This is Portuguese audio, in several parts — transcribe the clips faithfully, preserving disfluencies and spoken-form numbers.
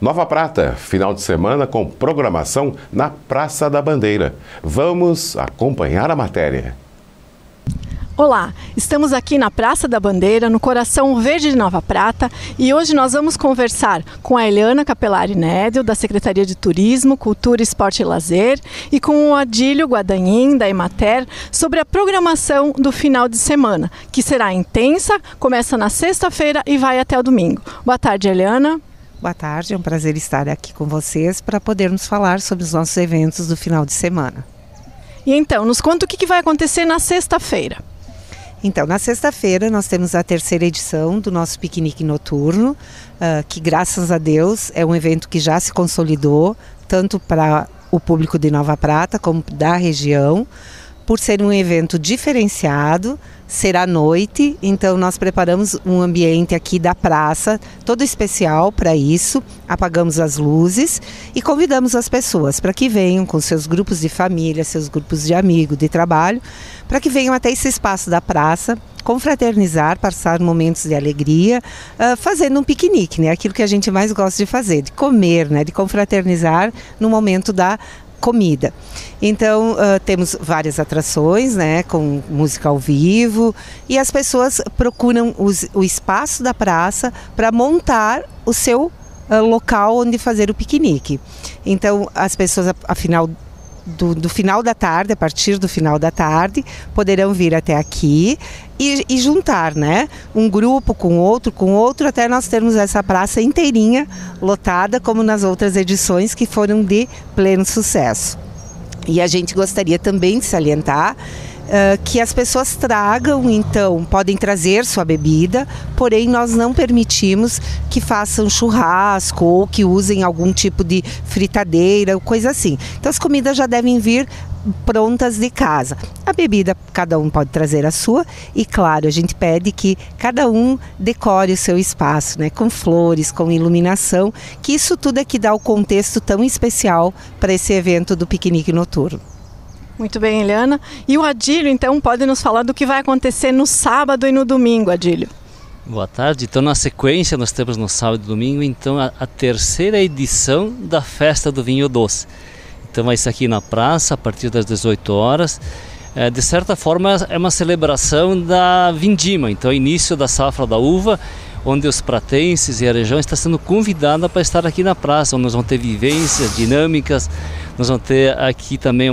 Nova Prata, final de semana com programação na Praça da Bandeira. Vamos acompanhar a matéria. Olá, estamos aqui na Praça da Bandeira, no coração verde de Nova Prata, e hoje nós vamos conversar com a Eliana Capelari Nédio, da Secretaria de Turismo, Cultura, Esporte e Lazer, e com o Adílio Guadagnino, da Emater, sobre a programação do final de semana, que será intensa, começa na sexta-feira e vai até o domingo. Boa tarde, Eliana. Boa tarde, é um prazer estar aqui com vocês para podermos falar sobre os nossos eventos do final de semana. E então, nos conta o que vai acontecer na sexta-feira. Então, na sexta-feira nós temos a terceira edição do nosso piquenique noturno, uh, que graças a Deus é um evento que já se consolidou, tanto para o público de Nova Prata como da região, por ser um evento diferenciado, ser à noite, então nós preparamos um ambiente aqui da praça, todo especial para isso, apagamos as luzes e convidamos as pessoas para que venham com seus grupos de família, seus grupos de amigos, de trabalho, para que venham até esse espaço da praça, confraternizar, passar momentos de alegria, uh, fazendo um piquenique, né? Aquilo que a gente mais gosta de fazer, de comer, né? De confraternizar no momento da comida. Então, uh, temos várias atrações, né, com música ao vivo, e as pessoas procuram os, o espaço da praça para montar o seu uh, local onde fazer o piquenique. Então, as pessoas, afinal, do, do final da tarde, a partir do final da tarde, poderão vir até aqui e, e juntar, né, um grupo com outro, com outro, até nós termos essa praça inteirinha lotada, como nas outras edições que foram de pleno sucesso. E a gente gostaria também de salientar Uh, que as pessoas tragam, então, podem trazer sua bebida, porém nós não permitimos que façam churrasco ou que usem algum tipo de fritadeira, coisa assim. Então as comidas já devem vir prontas de casa. A bebida, cada um pode trazer a sua e, claro, a gente pede que cada um decore o seu espaço, né, com flores, com iluminação, que isso tudo é que dá o contexto tão especial para esse evento do piquenique noturno. Muito bem, Eliana. E o Adílio, então, pode nos falar do que vai acontecer no sábado e no domingo, Adílio. Boa tarde. Então, na sequência, nós temos no sábado e domingo, então, a, a terceira edição da Festa do Vinho Doce. Então, vai ser aqui na praça, a partir das dezoito horas. É, de certa forma, é uma celebração da vindima, então, é o início da safra da uva, onde os pratenses e a região estão sendo convidados para estar aqui na praça, onde nós vamos ter vivências dinâmicas, nós vamos ter aqui também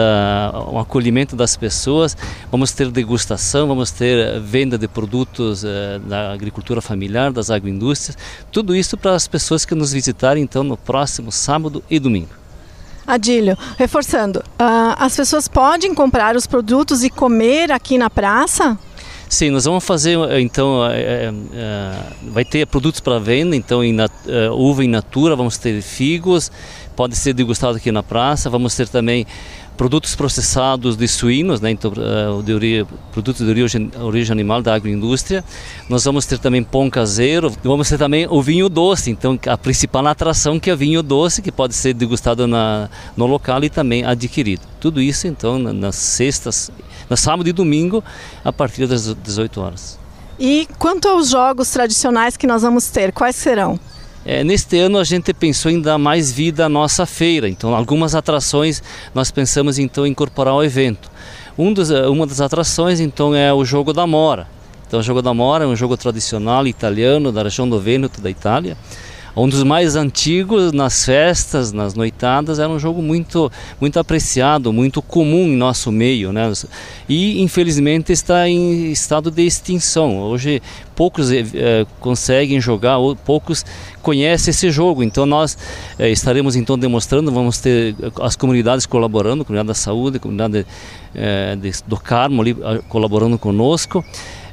um acolhimento das pessoas, vamos ter degustação, vamos ter venda de produtos uh, da agricultura familiar, das agroindústrias, tudo isso para as pessoas que nos visitarem então no próximo sábado e domingo. Adílio, reforçando, uh, as pessoas podem comprar os produtos e comer aqui na praça? Sim, nós vamos fazer, então, é, é, vai ter produtos para venda, então, em, é, uva in natura, vamos ter figos, pode ser degustado aqui na praça, vamos ter também produtos processados de suínos, né, então, de origem, produtos de origem, origem animal da agroindústria. Nós vamos ter também pão caseiro, vamos ter também o vinho doce, então a principal atração que é o vinho doce, que pode ser degustado na, no local e também adquirido. Tudo isso então nas sextas, no sábado e domingo, a partir das dezoito horas. E quanto aos jogos tradicionais que nós vamos ter, quais serão? É, neste ano a gente pensou em dar mais vida à nossa feira, então algumas atrações nós pensamos então em incorporar ao evento. Um dos, uma das atrações então é o jogo da Mora. Então o jogo da Mora é um jogo tradicional italiano da região do Vêneto da Itália. Um dos mais antigos nas festas, nas noitadas, era um jogo muito, muito apreciado, muito comum em nosso meio, né? E infelizmente está em estado de extinção. Hoje poucos eh, conseguem jogar, ou poucos conhecem esse jogo. Então nós eh, estaremos então demonstrando, vamos ter as comunidades colaborando, a comunidade da saúde, a comunidade eh, de, do Carmo ali, colaborando conosco.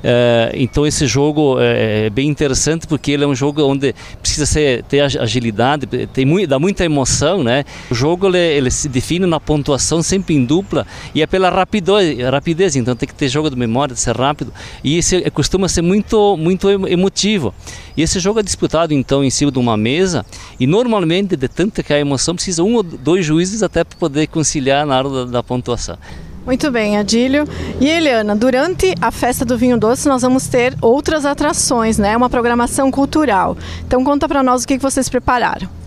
É, então esse jogo é, é bem interessante porque ele é um jogo onde precisa ser, ter agilidade, tem muito, dá muita emoção, né? O jogo ele, ele se define na pontuação sempre em dupla e é pela rapidez, rapidez, então tem que ter jogo de memória, de ser rápido, e esse costuma ser muito, muito emotivo. E esse jogo é disputado então em cima de uma mesa e normalmente de tanta que a emoção precisa um ou dois juízes até para poder conciliar na hora da, da pontuação. Muito bem, Adílio. E Eliana, durante a Festa do Vinho Doce nós vamos ter outras atrações, né? Uma programação cultural. Então conta para nós o que vocês prepararam.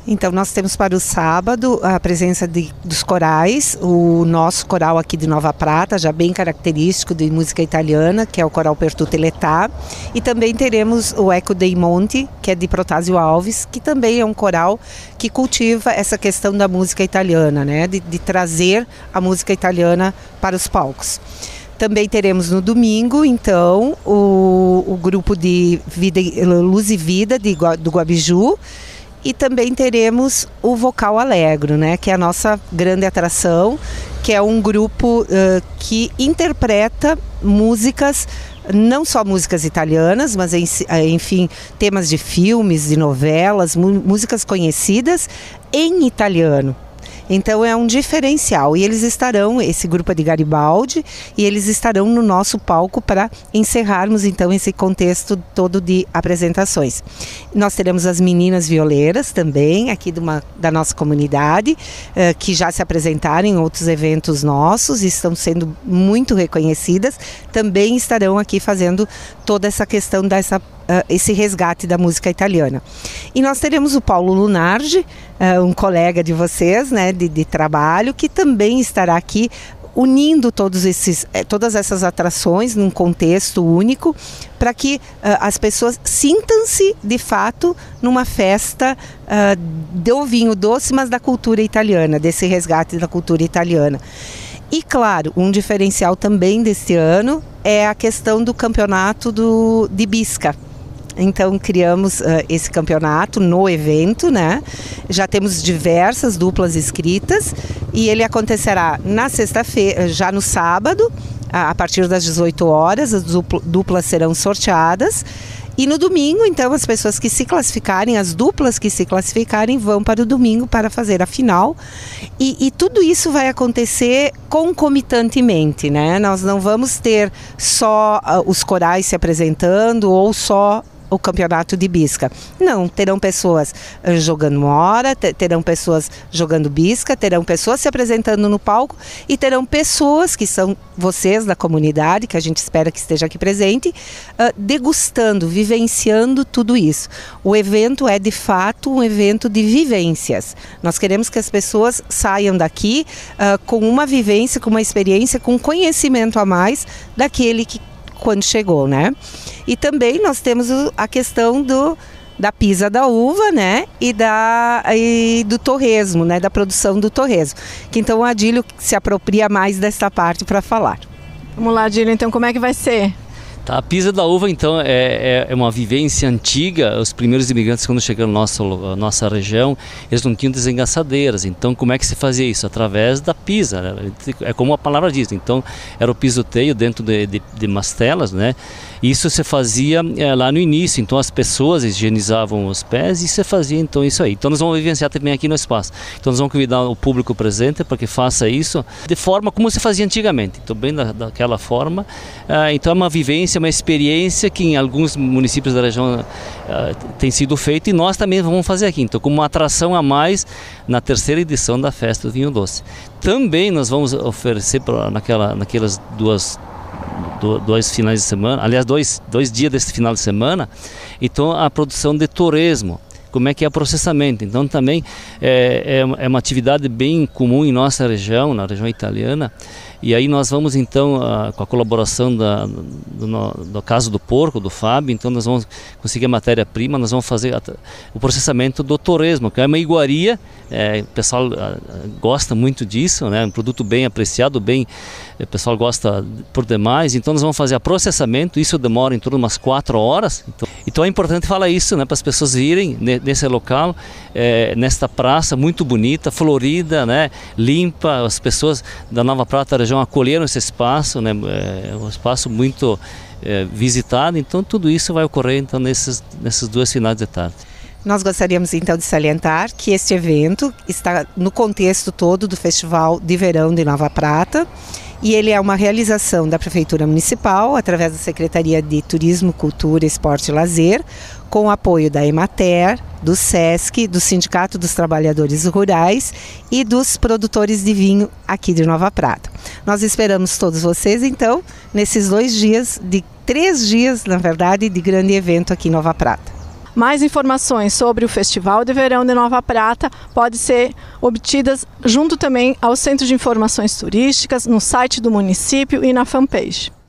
Então nós temos para o sábado a presença de, dos corais, o nosso coral aqui de Nova Prata, já bem característico de música italiana, que é o coral Pertuta e Letà, e também teremos o Eco dei Monti, que é de Protásio Alves, que também é um coral que cultiva essa questão da música italiana, né? de, de trazer a música italiana para os palcos. Também teremos no domingo, então, o, o grupo de vida, Luz e Vida de, do Guabiju, e também teremos o Vocal Alegro, né, que é a nossa grande atração, que é um grupo uh, que interpreta músicas, não só músicas italianas, mas enfim, temas de filmes, de novelas, músicas conhecidas em italiano. Então é um diferencial, e eles estarão, esse grupo é de Garibaldi, e eles estarão no nosso palco para encerrarmos então esse contexto todo de apresentações. Nós teremos as meninas violeiras também, aqui de uma, da nossa comunidade, uh, que já se apresentaram em outros eventos nossos e estão sendo muito reconhecidas, também estarão aqui fazendo toda essa questão dessa Uh, esse resgate da música italiana. E nós teremos o Paulo Lunardi, uh, um colega de vocês, né, de, de trabalho, que também estará aqui unindo todos esses, eh, todas essas atrações num contexto único, para que uh, as pessoas sintam-se de fato numa festa uh, do vinho doce, mas da cultura italiana, desse resgate da cultura italiana. E claro, um diferencial também deste ano é a questão do campeonato do, de Bisca. Então criamos uh, esse campeonato no evento, né? Já temos diversas duplas inscritas e ele acontecerá na sexta-feira, já no sábado, a, a partir das dezoito horas, as duplas serão sorteadas. E no domingo, então, as pessoas que se classificarem, as duplas que se classificarem, vão para o domingo para fazer a final. E, e tudo isso vai acontecer concomitantemente, né? Nós não vamos ter só uh, os corais se apresentando ou só o campeonato de bisca. Não, terão pessoas uh, jogando mora, terão pessoas jogando bisca, terão pessoas se apresentando no palco e terão pessoas que são vocês da comunidade, que a gente espera que esteja aqui presente, uh, degustando, vivenciando tudo isso. O evento é de fato um evento de vivências. Nós queremos que as pessoas saiam daqui uh, com uma vivência, com uma experiência, com conhecimento a mais daquele que quando chegou, né? E também nós temos a questão do, da pisa da uva, né? E, da, e do torresmo, né? Da produção do torresmo. Que então o Adílio se apropria mais dessa parte para falar. Vamos lá, Adílio, então como é que vai ser? Tá, a pisa da uva, então, é, é uma vivência antiga. Os primeiros imigrantes, quando chegaram na nossa, nossa região, eles não tinham desengaçadeiras. Então, como é que se fazia isso? Através da pisa. Né? É como a palavra diz. Então, era o pisoteio dentro de, de, de mastelas, né? Isso se fazia é, lá no início. Então, as pessoas higienizavam os pés e se fazia, então, isso aí. Então, nós vamos vivenciar também aqui no espaço. Então, nós vamos convidar o público presente para que faça isso de forma como se fazia antigamente. Então, bem da, daquela forma. Ah, então, é uma vivência, uma experiência que em alguns municípios da região uh, tem sido feita e nós também vamos fazer aqui. Então, como uma atração a mais na terceira edição da Festa do Vinho Doce. Também nós vamos oferecer pra, naquela, naquelas duas, do, dois finais de semana, aliás, dois, dois dias desse final de semana, então a produção de torresmo. Como é que é o processamento. Então também é, é, é uma atividade bem comum em nossa região, na região italiana. E aí nós vamos então, a, com a colaboração da, do, no, do caso do porco, do Fábio, então nós vamos conseguir a matéria-prima, nós vamos fazer a, o processamento do torresmo, que é uma iguaria, é, o pessoal a, gosta muito disso, né, um produto bem apreciado, bem, o pessoal gosta por demais, então nós vamos fazer o processamento, isso demora em torno de umas quatro horas, então, então é importante falar isso, né, para as pessoas virem nesse local, é, nesta praça muito bonita, florida, né, limpa, as pessoas da Nova Prata, região, acolheram esse espaço, né, é um espaço muito é, visitado, então tudo isso vai ocorrer então nesses, nesses dois finais de tarde. Nós gostaríamos então de salientar que este evento está no contexto todo do Festival de Verão de Nova Prata e ele é uma realização da Prefeitura Municipal através da Secretaria de Turismo, Cultura, Esporte e Lazer, com o apoio da Emater, do SESC, do Sindicato dos Trabalhadores Rurais e dos produtores de vinho aqui de Nova Prata. Nós esperamos todos vocês, então, nesses dois dias, de três dias, na verdade, de grande evento aqui em Nova Prata. Mais informações sobre o Festival de Verão de Nova Prata podem ser obtidas junto também ao Centro de Informações Turísticas, no site do município e na fanpage.